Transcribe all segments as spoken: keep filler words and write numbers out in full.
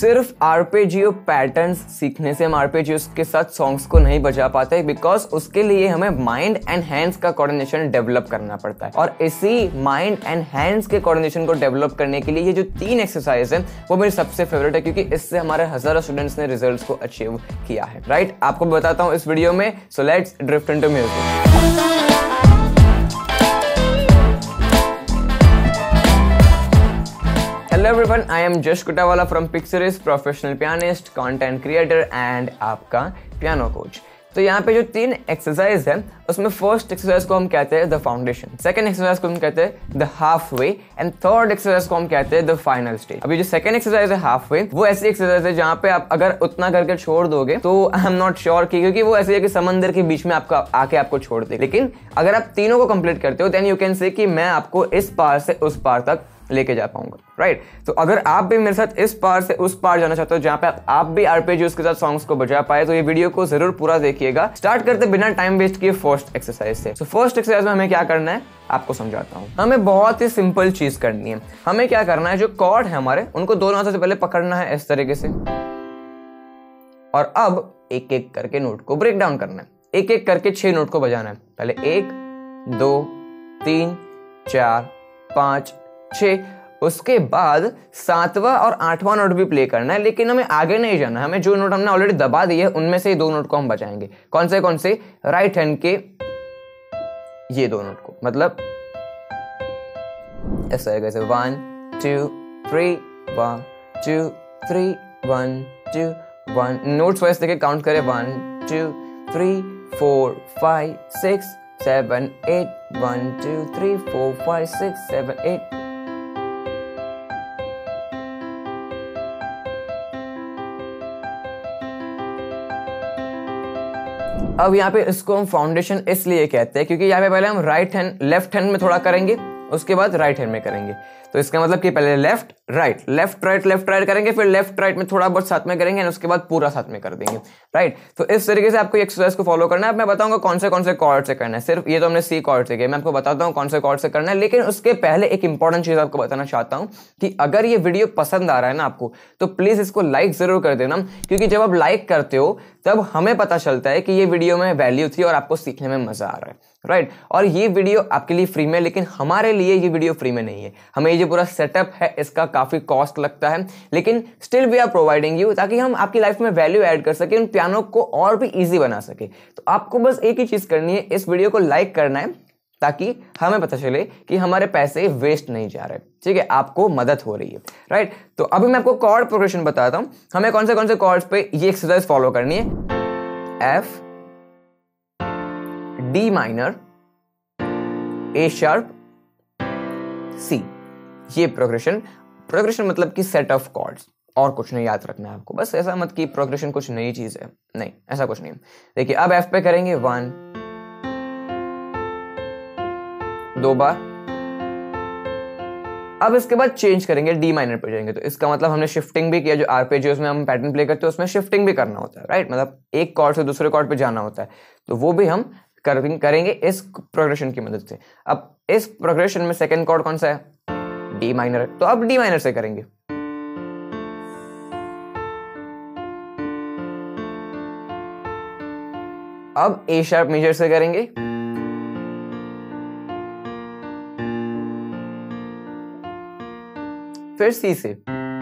सिर्फ आरपेजियो पैटर्न्स सीखने से हम आरपेजियोस के साथ सॉन्ग्स को नहीं बजा पाते, बिकॉज उसके लिए हमें माइंड एंड हैंड्स का कोऑर्डिनेशन डेवलप करना पड़ता है। और इसी माइंड एंड हैंड्स के कोऑर्डिनेशन को डेवलप करने के लिए ये जो तीन एक्सरसाइज है वो मेरी सबसे फेवरेट है, क्योंकि इससे हमारे हजारों स्टूडेंट्स ने रिजल्ट्स को अचीव किया है। राइट, आपको बताता हूँ इस वीडियो में। So let's drift into music. Hello everyone, I am Jash Kutawala from Pixaris, professional pianist, content creator and आपका piano coach। तो यहाँ पे जो तीन एक्सरसाइज है उसमें फर्स्ट एक्सरसाइज को हम कहते हैं द फाउंडेशन, सेकंड एक्सरसाइज को हम कहते हैं the half way and third exercise को हम कहते हैं द फाइनल स्टेज। अभी जो सेकंड एक्सरसाइज है हाफ वे, वो ऐसी एक्सरसाइज है जहाँ पे आप अगर उतना करके छोड़ दोगे तो आई एम नॉट श्योर कि, क्योंकि वो ऐसी है कि समंदर के बीच में आपका आके आपको छोड़ दे। लेकिन अगर आप तीनों को कंप्लीट करते हो देन यू कैन से कि मैं आपको इस पार से उस पार तक लेके जा पाऊंगा। Right right? तो अगर आप भी मेरे साथ इस पार से उस पार जाना चाहते हो जहां पे आप, आप भी आरपेजियोस के साथ सॉन्ग्स को बजा पाए, तो ये वीडियो को जरूर पूरा देखिएगा। स्टार्ट करते बिना टाइम वेस्ट किए फर्स्ट एक्सरसाइज से। तो फर्स्ट एक्सरसाइज में हमें क्या करना है आपको समझाता हूं। हमें बहुत ही सिंपल चीज करनी है। हमें क्या करना है, जो कॉर्ड है हमारे उनको दोनों हाथों से पहले पकड़ना है इस तरीके से, और अब एक एक करके नोट को ब्रेक डाउन करना है। एक एक करके छह नोट को बजाना है। पहले एक, दो, तीन, चार, पांच, छह। उसके बाद सातवां और आठवां नोट भी प्ले करना है, लेकिन हमें आगे नहीं जाना है। हमें जो नोट हमने ऑलरेडी दबा दिए उनमें से दो नोट को हम बजाएंगे। कौन से कौन से? राइट हैंड के ये दो नोट को, मतलब ऐसा कैसे one two three, one two three, one two one. Notes wise देखे काउंट करें, one two three four five six seven eight, one two three four five six seven eight. अब यहाँ पे इसको हम फाउंडेशन इसलिए कहते हैं क्योंकि यहाँ पे पहले हम राइट हैंड लेफ्ट हैंड में थोड़ा करेंगे, उसके बाद राइट हैंड में करेंगे। तो इसका मतलब कि पहले left right left right left right करेंगे, फिर लेफ्ट राइट में थोड़ा बहुत साथ में करेंगे और उसके बाद पूरा साथ में कर देंगे। राइट, तो इस तरीके से आपको एक्सरसाइज को फॉलो करना है। मैं बताऊंगा कौन से कौन से कॉर्ड से करना है। सिर्फ ये तो हमने सी कॉर्ड से किया, मैं आपको बताता हूँ कौन से कॉर्ड से करना है। लेकिन उसके पहले एक इंपॉर्टेंट चीज आपको बताना चाहता हूँ कि अगर ये वीडियो पसंद आ रहा है ना आपको, तो प्लीज इसको लाइक जरूर कर देना, क्योंकि जब आप लाइक करते हो तब हमें पता चलता है कि ये वीडियो में वैल्यू थी और आपको सीखने में मजा आ रहा है। Right right? और ये वीडियो आपके लिए फ्री में, लेकिन हमारे लिए ये वीडियो फ्री में नहीं है। हमें ये जो पूरा सेटअप है इसका काफी कॉस्ट लगता है, लेकिन still we are providing you, ताकि हम आपकी लाइफ में वैल्यू ऐड कर सके, उन पियानो को और भी इजी बना सके। तो आपको बस एक ही चीज करनी है, इस वीडियो को लाइक करना है, ताकि हमें पता चले कि हमारे पैसे वेस्ट नहीं जा रहे। ठीक है, आपको मदद हो रही है। Right right? तो अभी मैं आपको कॉर्ड प्रोग्रेशन बताता हूं। हमें कौन से कौन से कॉर्ड्स पे ये एक्सरसाइज फॉलो करनी है। F, D minor, A sharp, C. ये प्रोग्रेशन प्रोग्रेशन मतलब कि सेट ऑफ कॉर्ड्स, और कुछ नहीं याद रखना है आपको। बस ऐसा मत कि प्रोग्रेशन कुछ नई चीज है, नहीं, ऐसा कुछ नहीं। देखिए अब एफ पे करेंगे वन, दो बार। अब इसके बाद चेंज करेंगे, डी माइनर पे जाएंगे। तो इसका मतलब हमने शिफ्टिंग भी किया। जो आरपेजियोस में हम पैटर्न प्ले करते हैं उसमें शिफ्टिंग भी करना होता है। राइट, मतलब एक कॉर्ड से दूसरे कॉर्ड पे जाना होता है, तो वो भी हम करेंगे इस प्रोग्रेशन की मदद से। अब इस प्रोग्रेशन में सेकंड कॉर्ड कौन सा है? डी माइनर, तो अब डी माइनर से करेंगे। अब ए शार्प मेजर से करेंगे। फिर सी से,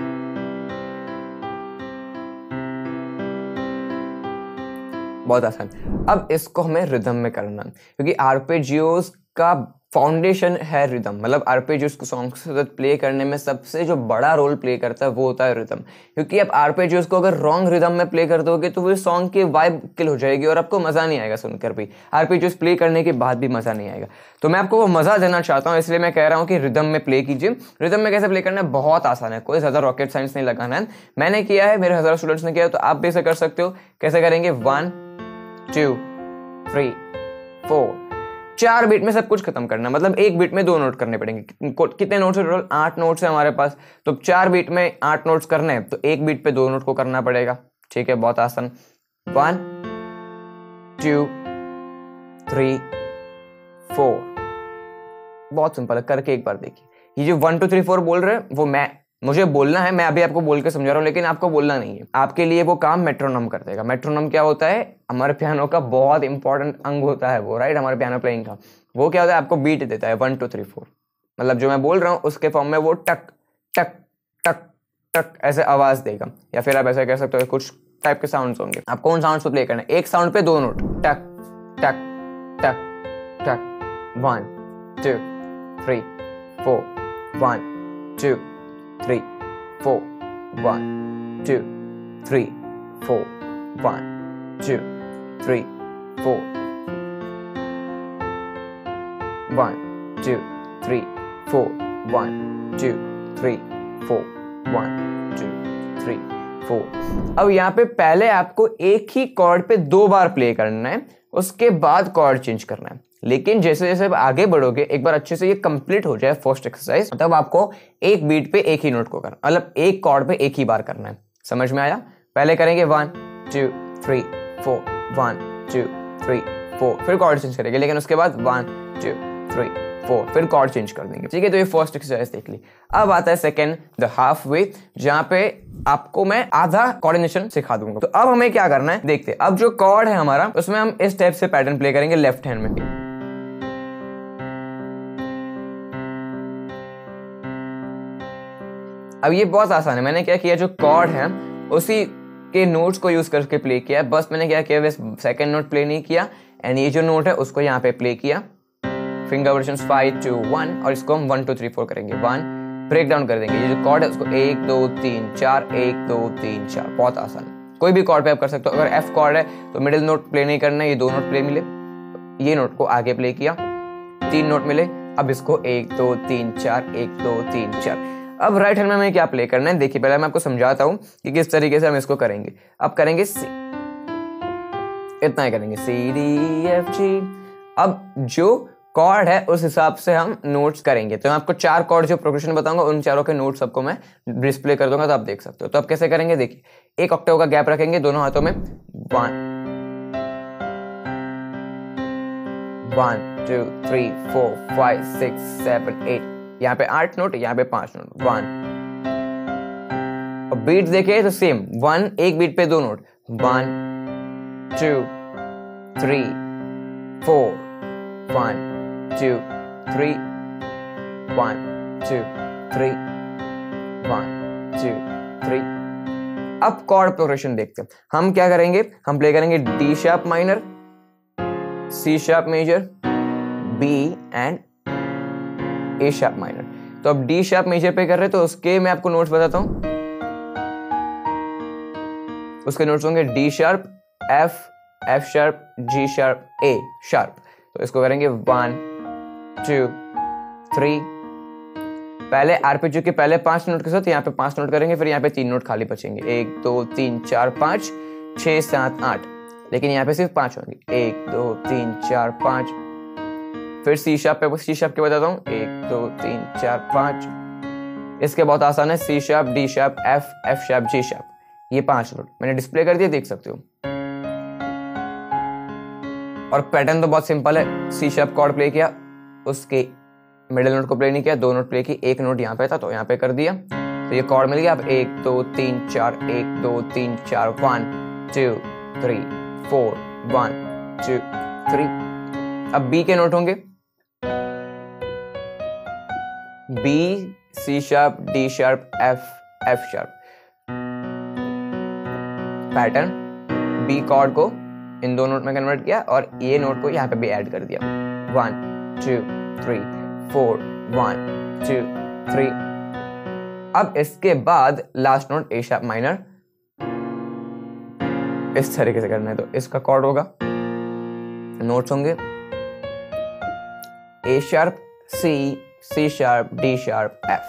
बहुत आसान। अब इसको हमें रिदम में करना, क्योंकि आरपेजियोस का फाउंडेशन है रिदम। मतलब आरपेजियोस को सॉन्ग के साथ प्ले करने में सबसे जो बड़ा रोल प्ले करता है वो होता है रिदम। क्योंकि आप आरपेजियोस को अगर रॉन्ग रिदम में प्ले कर दोगे तो वो सॉन्ग की वाइब किल हो जाएगी और आपको मजा नहीं आएगा सुनकर भी। आरपेजियोस प्ले करने के बाद भी मजा नहीं आएगा। तो मैं आपको वो मजा देना चाहता हूँ, इसलिए मैं कह रहा हूँ कि रिदम में प्ले कीजिए। रिदम में कैसे प्ले करना है? बहुत आसान है, कोई ज्यादा रॉकेट साइंस नहीं लगाना है। मैंने किया है, मेरे हजारों स्टूडेंट्स ने किया है, तो आप भी ऐसे कर सकते हो। कैसे करेंगे? वन टू थ्री फोर, चार बीट में सब कुछ खत्म करना। मतलब एक बीट में दो नोट करने पड़ेंगे। कितने नोट्स है टोटल? आठ नोट्स है हमारे पास। तो चार बीट में आठ नोट्स करने हैं, तो एक बीट पे दो नोट को करना पड़ेगा। ठीक है, बहुत आसान। वन टू थ्री फोर, बहुत सिंपल है, करके एक बार देखिए। ये जो वन टू थ्री फोर बोल रहे हैं वो मैं मुझे बोलना है, मैं अभी आपको बोल के समझा रहा हूँ, लेकिन आपको बोलना नहीं है। आपके लिए वो काम मेट्रोनोम कर देगा। मेट्रोनोम क्या होता है? हमारे पियानो का बहुत इंपॉर्टेंट अंग होता है वो, राइट, हमारे पियानो प्लेइंग का। वो क्या होता है? आपको बीट देता है, वन टू थ्री फोर, मतलब जो मैं बोल रहा हूँ उसके फॉर्म में वो टक टक टक टक ऐसे आवाज देगा। या फिर आप ऐसा कह सकते हो कुछ टाइप के साउंड्स होंगे। आप कौन साउंड्स को प्ले करना है? एक साउंड पे दो नोट, टक टक टक टक, one two three four, one two three four, one two three four, one two three four, one two three four, one two three four, one two three four. अब यहाँ पे पहले आपको एक ही कॉर्ड पे दो बार प्ले करना है, उसके बाद कॉर्ड चेंज करना है। लेकिन जैसे जैसे आप आगे बढ़ोगे, एक बार अच्छे से ये कंप्लीट हो जाए फर्स्ट एक्सरसाइज, तब आपको एक बीट पे एक ही नोट को करना, मतलब एक कॉर्ड पे एक ही बार करना है। समझ में आया? पहले करेंगे one two three four, one two three four, फिर कॉर्ड चेंज करेंगे, लेकिन उसके बाद वन टू थ्री फोर, फिर कॉर्ड चेंज कर देंगे। ठीक है, तो ये फर्स्ट एक्सरसाइज देख ली। अब आता है सेकेंड, द हाफ वे, जहां पे आपको मैं आधा कोऑर्डिनेशन सिखा दूंगा। तो अब हमें क्या करना है देखते हैं। अब जो कॉर्ड है हमारा, उसमें हम इस टाइप से पैटर्न प्ले करेंगे लेफ्ट हैंड में। अब ये बहुत आसान है। मैंने क्या किया, जो कॉर्ड है उसी के नोट्स को यूज करके प्ले किया। बस मैंने क्या किया, सेकेंड नोट प्ले नहीं किया, एंड ये जो नोट है उसको यहाँ पे प्ले किया, finger position five two one, और इसको हम वन टू थ्री फोर करेंगे। वन ब्रेक डाउन कर देंगे, ये जो कॉर्ड है उसको एक दो तीन चार, एक दो तीन चार, बहुत आसान है। कोई भी कॉर्ड पे आप कर सकते हो। अगर एफ कॉर्ड है तो मिडिल नोट प्ले नहीं करना है, ये दो नोट प्ले मिले, ये नोट को आगे प्ले किया, तीन नोट मिले, अब इसको एक दो तीन चार, एक दो तीन चार। अब राइट हैंड में हमें क्या प्ले करना है देखिए, पहले मैं आपको समझाता हूँ कि किस तरीके से हम इसको करेंगे। अब करेंगे सी, इतना ही करेंगे, सी डी एफ जी। अब जो कॉर्ड है उस हिसाब से हम नोट्स करेंगे। तो मैं आपको चार कॉर्ड जो प्रोग्रेशन बताऊंगा, उन चारों के नोट्स सबको मैं डिस्प्ले कर दूंगा, तो आप देख सकते हो। तो आप कैसे करेंगे देखिए, एक ऑक्टेव का गैप रखेंगे दोनों हाथों में, one one two three four five six seven eight, यहाँ पे आठ नोट, यहाँ पे पांच नोट, वन। और बीट देखे तो सेम, वन एक बीट पे दो note, one two three four, one two three, one two three, one two three. अब कॉर्ड प्रोग्रेशन देखते हैं। हम क्या करेंगे, हम प्ले करेंगे D sharp minor, C sharp major, B and A sharp minor. तो अब डी शार्प मेजर पे कर रहे हैं, तो उसके मैं आपको नोट्स बताता हूं। उसके नोट्स होंगे D sharp, F, F sharp, G sharp, A sharp. तो इसको करेंगे वन टू थ्री, पहले आरपेजियो के पहले पांच नोट के साथ यहाँ पे पांच नोट करेंगे, फिर यहाँ पे तीन नोट खाली बचेंगे, एक दो तीन चार पांच छह सात आठ, लेकिन यहाँ पे सिर्फ पांच होंगे, एक दो तीन चार पांच। फिर सी शार्प पे, सी शार्प के बताता हूँ, एक दो तीन चार पांच। इसके बहुत आसान है, C sharp, D sharp, F, F sharp, G sharp, ये पांच नोट मैंने डिस्प्ले कर दिए, देख सकते हो। और पैटर्न तो बहुत सिंपल है, सी शार्प कॉर्ड प्ले किया, उसके मिडिल नोट को प्ले नहीं किया, दो नोट प्ले की, एक नोट यहाँ पे था तो यहाँ पे कर दिया, तो ये कॉर्ड मिल गया। अब एक दो तीन चार, एक दो तीन चार, one two three four, one two three. अब बी के नोट होंगे, B, C sharp, D sharp, F, F sharp. Pattern, B chord को इन दो नोट में कन्वर्ट किया और ये नोट को यहाँ पे भी ऐड कर दिया, one two three four, one two three. अब इसके बाद last note A sharp minor, इस तरीके से करना है। तो इसका कॉर्ड होगा, नोट्स होंगे A sharp, C, C sharp, D sharp, F.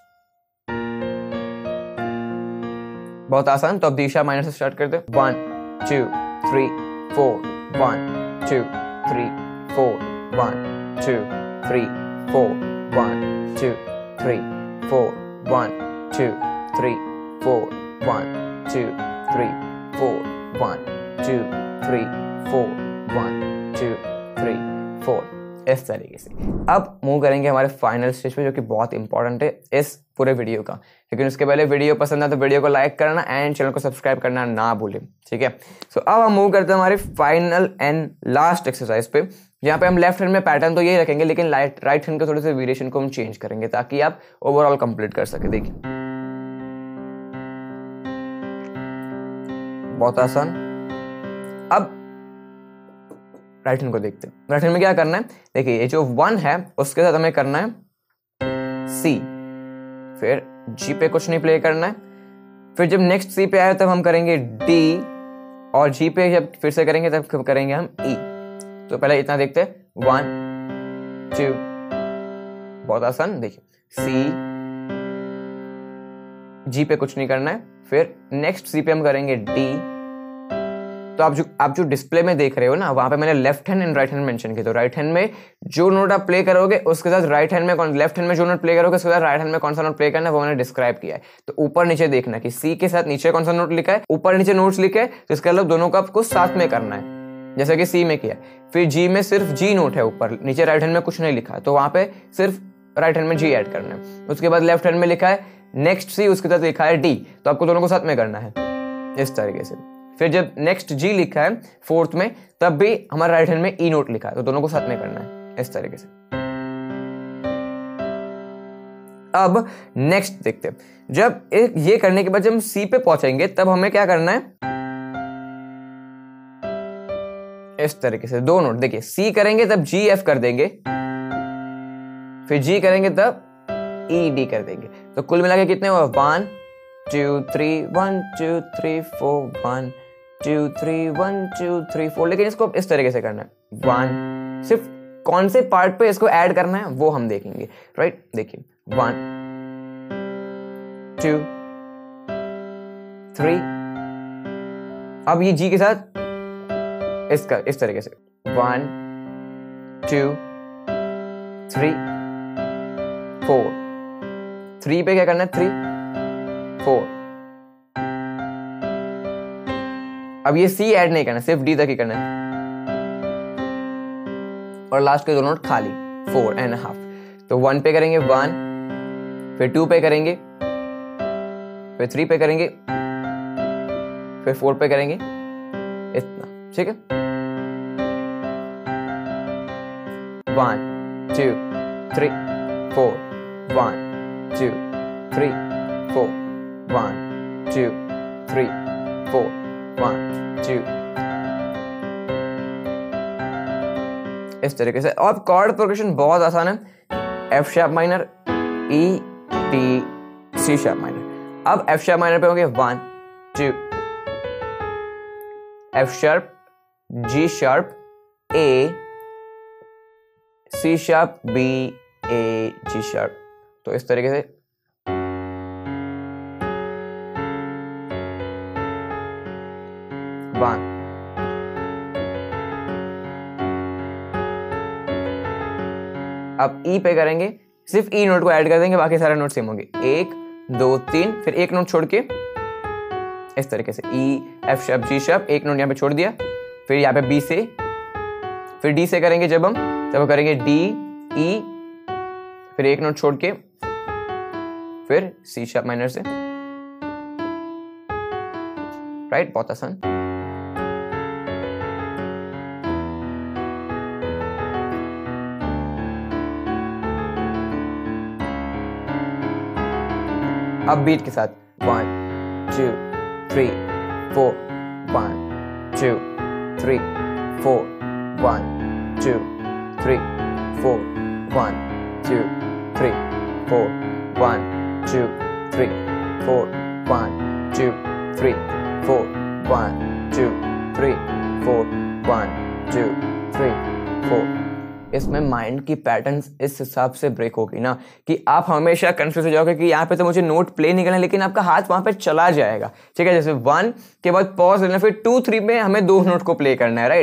बहुत आसान। तो अब डी शार्प माइनर से स्टार्ट करते हैं, one two three four, one two three four, one two three four, one two three four, one two three four, one two three four, one two three four, one two three four. इस तरीके से। अब move करेंगे हमारे final stage पे, जो कि बहुत इंपॉर्टेंट है इस पूरे वीडियो का। लेकिन उसके पहले वीडियो पसंद है तो वीडियो को लाइक करना एंड चैनल को सब्सक्राइब करना ना भूलें, ठीक है। सो so, अब हम मूव करते हैं हमारे फाइनल एंड लास्ट एक्सरसाइज पे, यहाँ पे हम लेफ्ट हैंड में पैटर्न तो यही रखेंगे, लेकिन राइट हैंड के थोड़े से वेरिएशन को हम चेंज करेंगे ताकि आप ओवरऑल कंप्लीट कर सके। देखिए बहुत आसान। अब राइट हैंड को देखते हैं, राइट हैंड में क्या करना है, देखिए ये जो वन है उसके साथ हमें करना है सी, फिर जी पे कुछ नहीं प्ले करना है, फिर जब नेक्स्ट सी पे आए तब हम करेंगे डी, और जी पे जब फिर से करेंगे तब करेंगे हम ई। तो पहले इतना देखते हैं, वन टू, बहुत आसान। देखिए सी, जी पे कुछ नहीं करना है, फिर नेक्स्ट सी पे हम करेंगे डी। तो आप जो आप जो डिस्प्ले में देख रहे हो ना, वहां पे मैंने left hand and right hand mention किया। तो राइट हैंड में जो नोट आप प्ले करोगे उसके साथ राइट हैंड में कौन, लेफ्ट हैंड में जो नोट प्ले करोगे उसके साथ राइट हैंड में कौन सा नोट प्ले करना है वो मैंने डिस्क्राइब किया है। तो ऊपर नीचे देखना कि सी के साथ नीचे कौन सा नोट लिखा है, ऊपर नीचे नोट्स लिखे है, तो इसका मतलब दोनों को आपको साथ में करना है, जैसे कि सी में किया। फिर जी में सिर्फ जी नोट है ऊपर, नीचे राइट हैंड में कुछ नहीं लिखा है, तो वहां पे सिर्फ राइट हैंड में जी ऐड करना है। उसके बाद लेफ्ट हैंड में लिखा है नेक्स्ट सी, उसके साथ लिखा है डी, तो आपको दोनों को साथ में करना है इस तरीके से। फिर जब नेक्स्ट जी लिखा है फोर्थ में, तब भी हमारे राइट हैंड में ई नोट लिखा है, तो दोनों को साथ में करना है इस तरीके से। अब नेक्स्ट देखते हैं, जब एक ये करने के बाद जब हम सी पे पहुंचेंगे तब हमें क्या करना है, इस तरीके से दो नोट। देखिए सी करेंगे तब जी एफ कर देंगे, फिर जी करेंगे तब ई डी कर देंगे। तो कुल मिला के कितने हुआ, one two three, one two three four, one two three, one two three four. लेकिन इसको इस तरीके से करना है, वन, सिर्फ कौन से पार्ट पे इसको ऐड करना है वो हम देखेंगे, राइट। देखिए वन टू थ्री, अब ये जी के साथ इसका इस तरीके से, one two three four, three पे क्या करना है, थ्री फोर। अब ये सी ऐड नहीं करना, सिर्फ डी तक ही करना है, और लास्ट के दो नोट खाली, फोर एंड हाफ। तो वन पे करेंगे वन, फिर टू पे करेंगे, फिर थ्री पे करेंगे, फिर फोर पे करेंगे, इतना, ठीक है। One two three four, one two three four, one two three four, one two, इस तरीके से। और कॉर्ड प्रोग्रेशन बहुत आसान है, F sharp minor, E T C sharp minor. अब एफ शार्प माइनर पे होंगे one two, F sharp, G sharp, A, C sharp, B, A, G sharp. तो इस तरीके से वन, अब ई पे करेंगे, सिर्फ ई नोट को ऐड कर देंगे, बाकी सारे नोट सेम होंगे, एक दो तीन, फिर एक नोट छोड़ के इस तरीके से, E F sharp G sharp, एक नोट यहाँ पे छोड़ दिया, फिर यहाँ पे बी से, फिर डी से करेंगे जब हम, तब करेंगे डी ई, फिर एक नोट छोड़ के, फिर सी शार्प माइनर से, राइट। बहुत आसान। अब बीट के साथ, one two three four, one two three four, one two three four, one two three four, one two three four, one two three four, one two three four, one two three four. इसमें mind की patterns इस हिसाब से break होगी ना कि आप हमेशा कंफ्यूज हो जाओगे कि यहाँ पे तो मुझे नोट प्ले नहीं करना, लेकिन आपका हाथ वहां पे चला जाएगा, ठीक है। जैसे वन के बाद पॉज लेना, फिर टू थ्री में हमें दो नोट को प्ले करना है, राइट।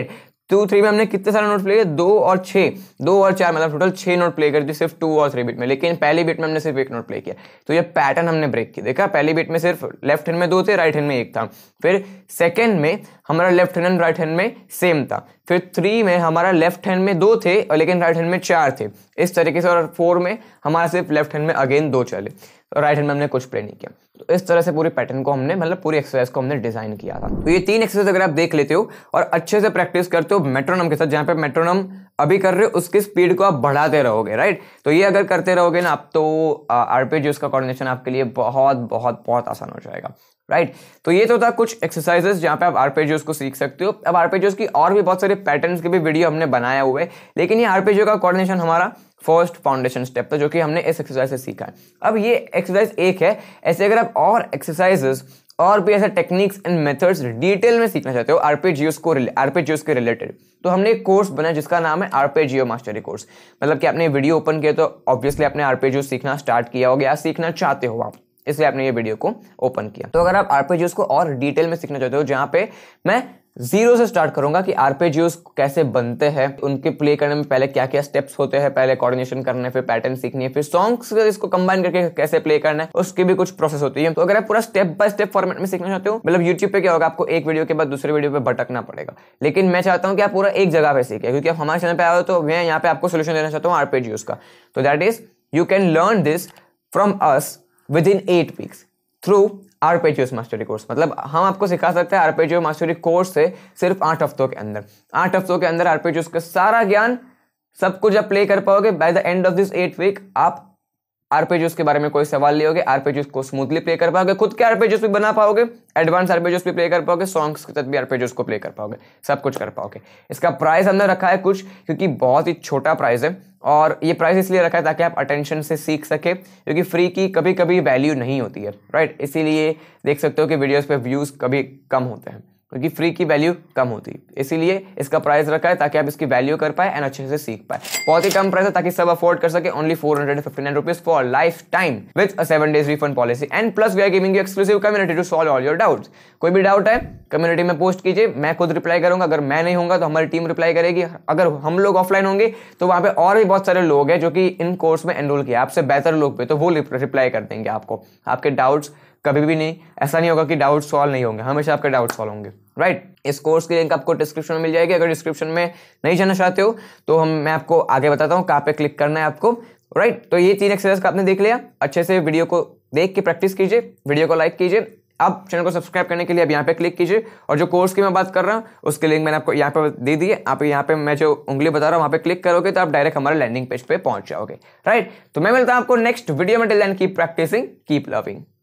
टू थ्री में हमने कितने सारे नोट प्ले किए, दो और छः, दो और चार मतलब टोटल छः नोट प्ले कर दिए सिर्फ टू और थ्री बीट में, लेकिन पहली बीट में हमने सिर्फ एक नोट प्ले किया। तो ये पैटर्न हमने ब्रेक किया। देखा, पहली बीट में सिर्फ लेफ्ट हैंड में दो थे, राइट हैंड में एक था। फिर सेकेंड में हमारा left hand and right hand में सेम था। फिर थ्री में हमारा लेफ्ट हैंड में दो थे और लेकिन राइट हैंड में चार थे, इस तरीके से। और फोर में हमारा सिर्फ लेफ्ट हैंड में अगेन दो चले, और राइट हैंड में हमने कुछ प्ले नहीं किया। तो इस तरह से पूरी पैटर्न को हमने मतलब पूरी एक्सरसाइज को हमने डिजाइन किया था। तो ये तीन एक्सरसाइज अगर आप देख लेते हो और अच्छे से प्रैक्टिस करते हो मेट्रोनम के साथ, जहाँ पे मेट्रोनम अभी कर रहे हो उसकी स्पीड को आप बढ़ाते रहोगे, राइट। तो ये अगर करते रहोगे ना आप, तो आरपेजियोस का कोऑर्डिनेशन आपके लिए बहुत बहुत बहुत आसान हो जाएगा, राइट। तो ये तो था कुछ एक्सरसाइजेस जहाँ पे आप आरपेजियोस को सीख सकते हो। अब आरपेजियोस की और भी बहुत सारे पैटर्न्स के भी वीडियो हमने बनाया हुए, लेकिन ये आरपेजियो का कोऑर्डिनेशन हमारा फर्स्ट फाउंडेशन स्टेप था जो कि हमने इस एक्सरसाइज से सीखा है। अब ये एक्सरसाइज एक है, ऐसे अगर आप और एक्सरसाइजेस और भी ऐसे टेक्निक्स एंड मेथड्स डिटेल में सीखना चाहते हो आरपेजियोस को आरपेजियोस के रिलेटेड, तो हमने एक कोर्स बनाया जिसका नाम है आरपेजियो मास्टरी कोर्स। मतलब कि आपने वीडियो ओपन किया तो ऑब्वियसली आपने आरपेजियो सीखना स्टार्ट किया होगा या सीखना चाहते हो आप, इसलिए आपने ये वीडियो को ओपन किया। तो अगर आप आरपेजियोस को और डिटेल में सीखना चाहते हो, जहां पे मैं जीरो से स्टार्ट करूंगा कि आरपेजियोस कैसे बनते हैं, उनके प्ले करने में पहले क्या क्या स्टेप्स होते हैं, पहले कोऑर्डिनेशन करना है, फिर पैटर्न सीखनी है, फिर सॉन्ग्स इसको कंबाइन करके कैसे प्ले करना है, उसकी भी कुछ प्रोसेस होती है। तो अगर आप पूरा स्टेप बाय स्टेप फॉर्मेट में सीखना चाहते हो, मतलब यूट्यूब पे क्या होगा, आपको एक वीडियो के बाद दूसरे वीडियो पे भटकना पड़ेगा, लेकिन मैं चाहता हूं कि आप पूरा एक जगह पे सीखें, क्योंकि आप हमारे चैनल पे आए हो तो मैं यहाँ पे आपको सोल्यूशन देना चाहता हूँ आरपेजियोस का। तो that is you can learn this from us within eight weeks through arpeggios mastery course. मतलब हम आपको सिखा सकते हैं आरपेजियो मास्टरी कोर्स से सिर्फ आठ हफ्तों के अंदर। आठ हफ्तों के अंदर आरपेजियोस का सारा ज्ञान सब कुछ आप प्ले कर पाओगे। By the end of this eight week आप आरपेजियोस के बारे में कोई सवाल नहीं होगे, आरपेजियोस को स्मूथली प्ले कर पाओगे, खुद के आरपेजियोस भी बना पाओगे, एडवांस आरपेजियोस भी प्ले कर पाओगे, सॉन्ग्स के साथ भी आरपेजियोस को प्ले कर पाओगे, सब कुछ कर पाओगे। इसका प्राइस हमने रखा है कुछ, क्योंकि बहुत ही छोटा प्राइस है, और ये प्राइस इसलिए रखा है ताकि आप अटेंशन से सीख सके, क्योंकि फ्री की कभी कभी वैल्यू नहीं होती है, राइट। इसीलिए देख सकते हो कि वीडियोस पे व्यूज कभी कम होते हैं, क्योंकि फ्री की वैल्यू कम होती है, इसीलिए इसका प्राइस रखा है ताकि आप इसकी वैल्यू कर पाए एंड अच्छे से सीख पाए। बहुत ही कम प्राइस है ताकि सब अफोर्ड कर सके। Only four hundred fifty nine rupees for lifetime with a seven days refund policy and plus we are giving you exclusive community to solve all your doubts. कोई भी डाउट है community में post कीजिए, मैं खुद reply करूंगा। अगर मैं नहीं होऊंगा तो हमारी टीम रिप्लाई करेगी। अगर हम लोग ऑफलाइन होंगे तो वहां पे और भी बहुत सारे लोग हैं जो कि इन कोर्स में एनरोल किया, आपसे बेहतर लोग भी, तो वो रिप्लाई कर देंगे आपको। आपके डाउट्स कभी भी नहीं, ऐसा नहीं होगा कि डाउट सॉल्व नहीं होंगे, हमेशा आपके डाउट सॉल्व होंगे, राइट। इस कोर्स की लिंक आपको डिस्क्रिप्शन में मिल जाएगी। अगर डिस्क्रिप्शन में नहीं जाना चाहते हो तो हम मैं आपको आगे बताता हूँ कहाँ पे क्लिक करना है आपको, राइट। तो ये तीन एक्सरसाइज का आपने देख लिया, अच्छे से वीडियो को देख के प्रैक्टिस कीजिए, वीडियो को लाइक कीजिए। अब चैनल को सब्सक्राइब करने के लिए अब यहाँ पे क्लिक कीजिए, और जो कोर्स की मैं बात कर रहा हूँ उसके लिंक मैंने आपको यहाँ पे दे दी है। आप यहाँ पे मैं जो उंगली बता रहा हूँ वहाँ पे क्लिक करोगे तो आप डायरेक्ट हमारे लैंडिंग पेज पे पहुंच जाओगे, राइट। तो मैं मिलता हूँ आपको नेक्स्ट वीडियो में। Till then keep practising, keep loving.